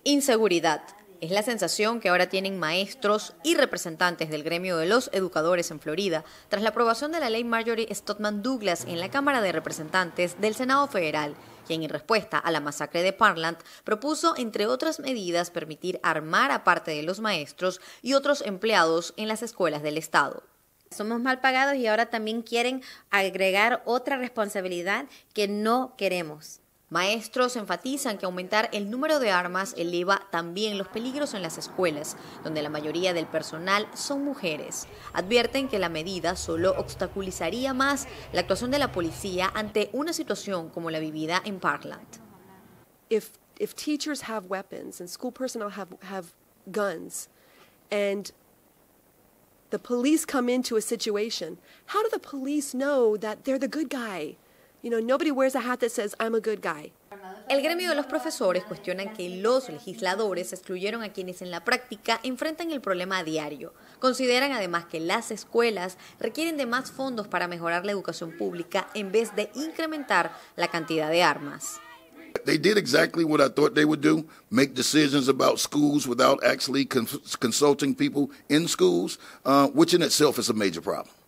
Inseguridad. Es la sensación que ahora tienen maestros y representantes del gremio de los educadores en Florida tras la aprobación de la ley Marjory Stoneman Douglas en la Cámara de Representantes del Senado Federal, quien en respuesta a la masacre de Parkland propuso, entre otras medidas, permitir armar a parte de los maestros y otros empleados en las escuelas del Estado. Somos mal pagados y ahora también quieren agregar otra responsabilidad que no queremos. Maestros enfatizan que aumentar el número de armas eleva también los peligros en las escuelas, donde la mayoría del personal son mujeres. Advierten que la medida solo obstaculizaría más la actuación de la policía ante una situación como la vivida en Parkland. If teachers have weapons and school personnel have guns and the police come into a situation, how do the police know that they're the good guy? You know, nobody wears a hat that says, I'm a good guy. El gremio de los profesores cuestionan que los legisladores excluyeron a quienes en la práctica enfrentan el problema a diario. Consideran además que las escuelas requieren de más fondos para mejorar la educación pública en vez de incrementar la cantidad de armas. They did exactly what I thought they would do, make decisions about schools without actually consulting people in schools, which in itself is a major problem.